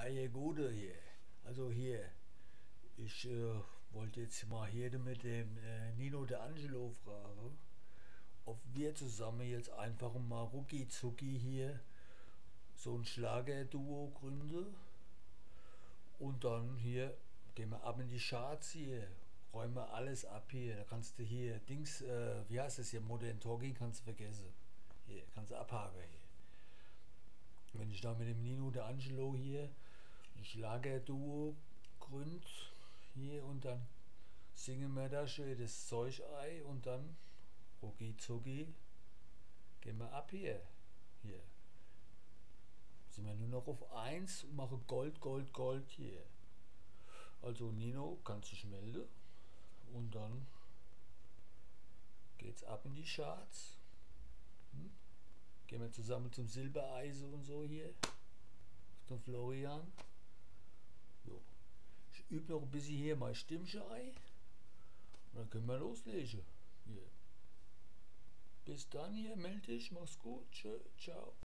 Ja, Gute hier. Also hier, ich wollte jetzt mal hier mit dem Nino D'Angelo fragen, ob wir zusammen jetzt einfach mal rucki zucki hier so ein Schlagerduo gründen und dann hier gehen wir ab in die Charts hier, räumen wir alles ab hier. Da kannst du hier Dings, wie heißt das hier, Modern Talking kannst du vergessen. Hier, kannst du abhaken hier. Wenn ich da mit dem Nino D'Angelo hier ein Schlagerduo gründ hier und dann singen wir da schön das Zeug ein und dann rucki zucki gehen wir ab hier. Hier sind wir nur noch auf eins und machen Gold, Gold, Gold hier. Also Nino, kannst dich melden und dann geht's ab in die Charts. Hm? Gehen wir zusammen zum Silbereisen und so hier, zum Florian. Jo. Ich übe noch ein bisschen hier mein Stimmchen ein und dann können wir loslegen. Hier. Bis dann hier, melde dich, mach's gut, tschö, ciao.